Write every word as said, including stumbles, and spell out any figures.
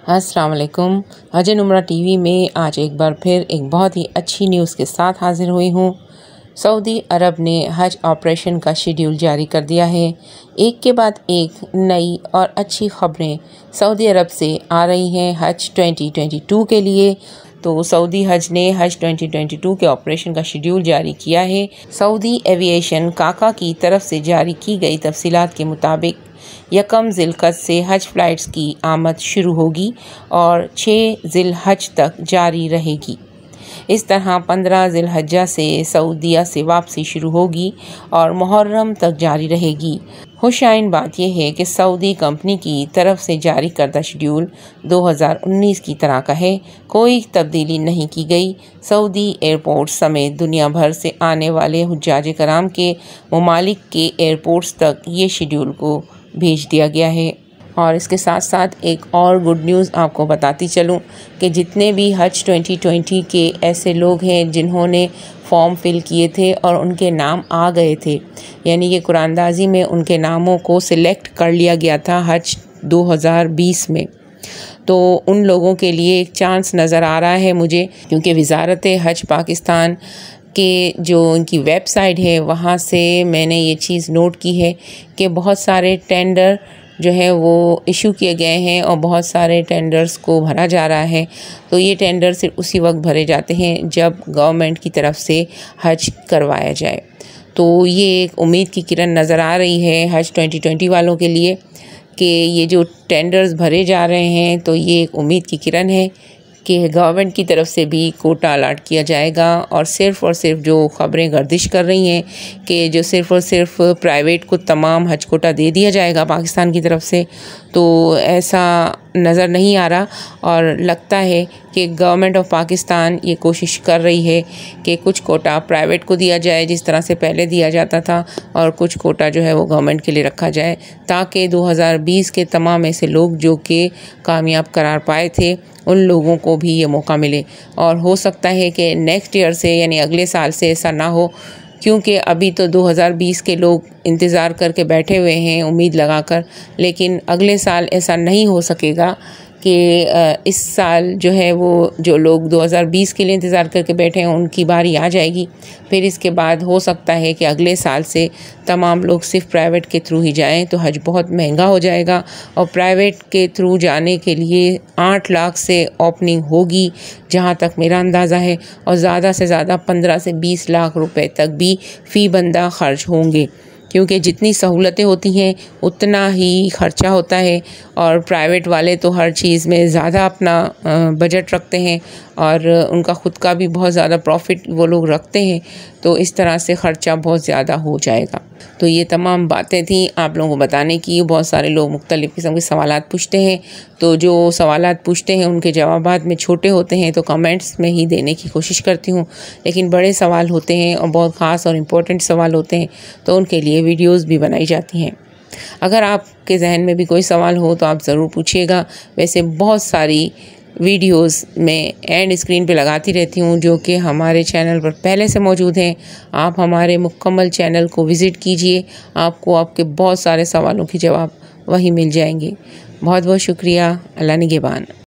अस्सलाम वालेकुम। हज उम्रा टीवी में आज एक बार फिर एक बहुत ही अच्छी न्यूज़ के साथ हाजिर हुई हूँ। सऊदी अरब ने हज ऑपरेशन का शेड्यूल जारी कर दिया है। एक के बाद एक नई और अच्छी खबरें सऊदी अरब से आ रही हैं हज ट्वेंटी ट्वेंटी टू के लिए। तो सऊदी हज ने हज ट्वेंटी ट्वेंटी टू के ऑपरेशन का शेड्यूल जारी किया है। सऊदी एविएशन काका की तरफ से जारी की गई तफसीलात के मुताबिक यकम ज़िलक़द से हज फ़्लाइट्स की आमद शुरू होगी और छः ज़िलहज तक जारी रहेगी। इस तरह पंद्रह ज़िलहज्जा से सऊदीया से वापसी शुरू होगी और मुहर्रम तक जारी रहेगी। खुशाइन बात यह है कि सऊदी कंपनी की तरफ से जारी करदा शेड्यूल दो हज़ार उन्नीस की तरह का है, कोई तब्दीली नहीं की गई। सऊदी एयरपोर्ट समेत दुनिया भर से आने वाले हुज्जाज कराम के ममालिक के एयरपोर्ट्स तक ये शेड्यूल को भेज दिया गया है। और इसके साथ साथ एक और गुड न्यूज़ आपको बताती चलूं कि जितने भी हज ट्वेंटी ट्वेंटी के ऐसे लोग हैं जिन्होंने फॉर्म फिल किए थे और उनके नाम आ गए थे, यानी कि कुरानदाजी में उनके नामों को सिलेक्ट कर लिया गया था हज दो हज़ार बीस में, तो उन लोगों के लिए एक चांस नज़र आ रहा है मुझे, क्योंकि वज़ारत हज पाकिस्तान के जो उनकी वेबसाइट है वहाँ से मैंने ये चीज़ नोट की है कि बहुत सारे टेंडर जो है वो इशू किए गए हैं और बहुत सारे टेंडर्स को भरा जा रहा है। तो ये टेंडर सिर्फ उसी वक्त भरे जाते हैं जब गवर्नमेंट की तरफ से हज करवाया जाए। तो ये एक उम्मीद की किरण नज़र आ रही है हज ट्वेंटी ट्वेंटी वालों के लिए कि ये जो टेंडर्स भरे जा रहे हैं, तो ये एक उम्मीद की किरण है कि गवर्नमेंट की तरफ से भी कोटा अलाट किया जाएगा। और सिर्फ़ और सिर्फ जो ख़बरें गर्दिश कर रही हैं कि जो सिर्फ़ और सिर्फ प्राइवेट को तमाम हज कोटा दे दिया जाएगा पाकिस्तान की तरफ से, तो ऐसा नज़र नहीं आ रहा। और लगता है कि गवर्नमेंट ऑफ पाकिस्तान ये कोशिश कर रही है कि कुछ कोटा प्राइवेट को दिया जाए जिस तरह से पहले दिया जाता था, और कुछ कोटा जो है वो गवर्नमेंट के लिए रखा जाए, ताकि दो हज़ार बीस के तमाम ऐसे लोग जो कि कामयाब करार पाए थे उन लोगों को भी ये मौका मिले। और हो सकता है कि नेक्स्ट ईयर से यानी अगले साल से ऐसा ना हो, क्योंकि अभी तो दो हज़ार बीस के लोग इंतज़ार करके बैठे हुए हैं उम्मीद लगाकर, लेकिन अगले साल ऐसा नहीं हो सकेगा कि इस साल जो है वो जो लोग दो हज़ार बीस के लिए इंतज़ार करके बैठे हैं उनकी बारी आ जाएगी। फिर इसके बाद हो सकता है कि अगले साल से तमाम लोग सिर्फ प्राइवेट के थ्रू ही जाएं, तो हज बहुत महंगा हो जाएगा। और प्राइवेट के थ्रू जाने के लिए आठ लाख से ओपनिंग होगी जहां तक मेरा अंदाज़ा है, और ज़्यादा से ज़्यादा पंद्रह से बीस लाख रुपए तक भी फ़ी बंदा खर्च होंगे, क्योंकि जितनी सहूलतें होती हैं उतना ही ख़र्चा होता है। और प्राइवेट वाले तो हर चीज़ में ज़्यादा अपना बजट रखते हैं और उनका ख़ुद का भी बहुत ज़्यादा प्रॉफिट वो लोग रखते हैं, तो इस तरह से ख़र्चा बहुत ज़्यादा हो जाएगा। तो ये तमाम बातें थी आप लोगों को बताने की। बहुत सारे लोग मुख्तलिफ़ किस्म के सवालात पूछते हैं, तो जो सवालात पूछते हैं उनके जवाबात में छोटे होते हैं तो कमेंट्स में ही देने की कोशिश करती हूँ, लेकिन बड़े सवाल होते हैं और बहुत ख़ास और इम्पोर्टेंट सवाल होते हैं तो उनके लिए वीडियोज़ भी बनाई जाती हैं। अगर आपके जहन में भी कोई सवाल हो तो आप ज़रूर पूछिएगा। वैसे बहुत सारी वीडियोस मैं एंड स्क्रीन पे लगाती रहती हूँ जो कि हमारे चैनल पर पहले से मौजूद हैं। आप हमारे मुकम्मल चैनल को विज़िट कीजिए, आपको आपके बहुत सारे सवालों के जवाब वहीं मिल जाएंगे। बहुत बहुत शुक्रिया। अल्लाह निगहबान।